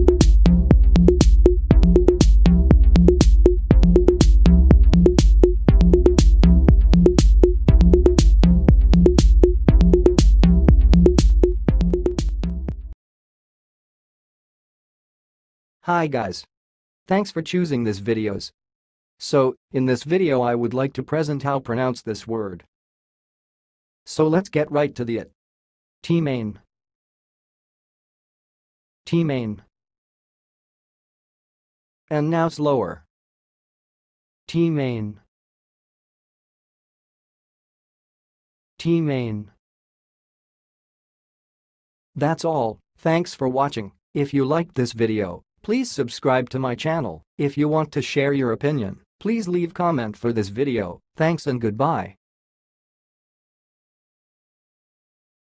Hi guys. Thanks for choosing this videos. So, in this video I would like to present how pronounce this word. So let's get right to it. Taemane. Taemane. And now slower. Taemane. Taemane. That's all, thanks for watching. If you liked this video, please subscribe to my channel. If you want to share your opinion, please leave comment for this video. Thanks and goodbye.